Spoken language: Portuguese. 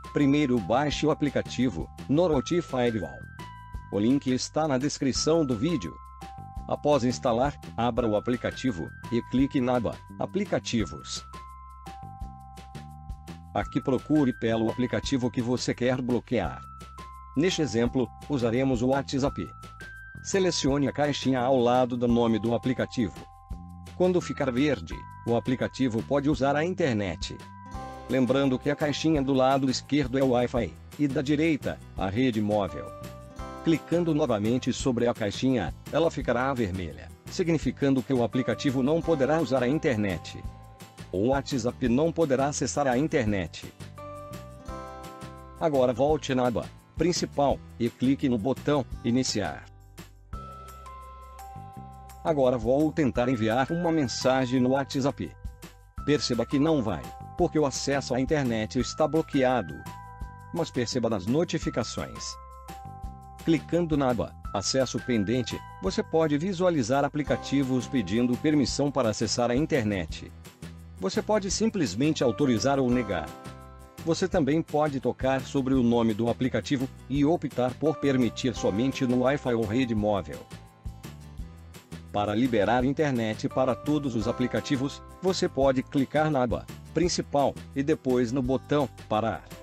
Primeiro baixe o aplicativo Noroti Firewall. O link está na descrição do vídeo. Após instalar, abra o aplicativo e clique na aba Aplicativos. Aqui procure pelo aplicativo que você quer bloquear. Neste exemplo, usaremos o WhatsApp. Selecione a caixinha ao lado do nome do aplicativo. Quando ficar verde, o aplicativo pode usar a internet. Lembrando que a caixinha do lado esquerdo é o Wi-Fi, e da direita, a rede móvel. Clicando novamente sobre a caixinha, ela ficará vermelha, significando que o aplicativo não poderá usar a internet. O WhatsApp não poderá acessar a internet. Agora volte na aba principal e clique no botão Iniciar. Agora vou tentar enviar uma mensagem no WhatsApp. Perceba que não vai, porque o acesso à internet está bloqueado. Mas perceba nas notificações. Clicando na aba Acesso Pendente, você pode visualizar aplicativos pedindo permissão para acessar a internet. Você pode simplesmente autorizar ou negar. Você também pode tocar sobre o nome do aplicativo e optar por permitir somente no Wi-Fi ou rede móvel. Para liberar internet para todos os aplicativos, você pode clicar na aba principal e depois no botão Parar.